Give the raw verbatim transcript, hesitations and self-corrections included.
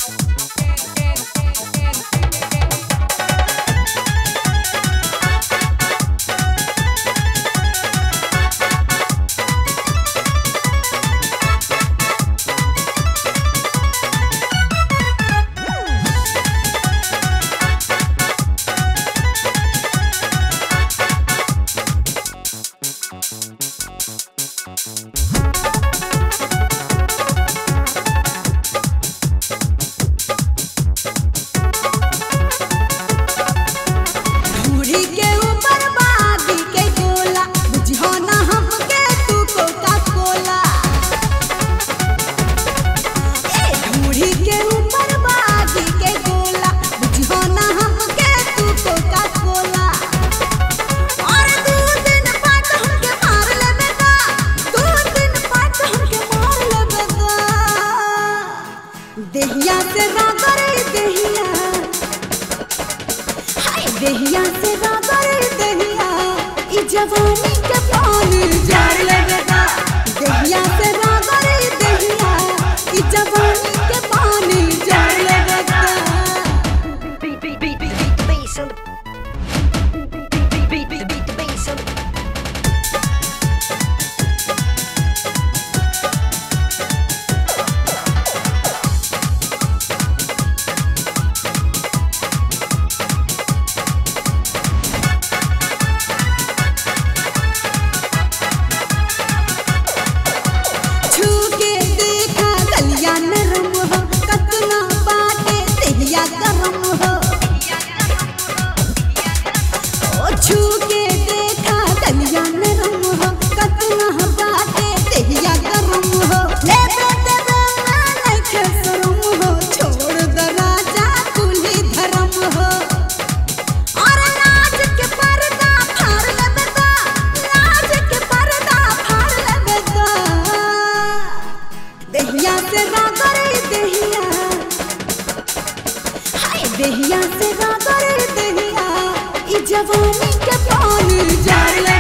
देहिया से रागर देहिया, हाय देहिया से रागर देहिया, ई जवानी के पानी जार लगेगा। देहिया से रागर देहिया, ई जवानी के पानी जार लगेगा। Beat beat beat beat beat the bass on the beat beat beat beat the bass on the देहिया से रागर देहिया, ई जवानी के पानी जार